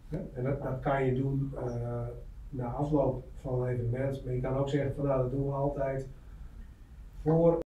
En dat kan je doen na afloop van een evenement, maar je kan ook zeggen van nou dat doen we altijd voor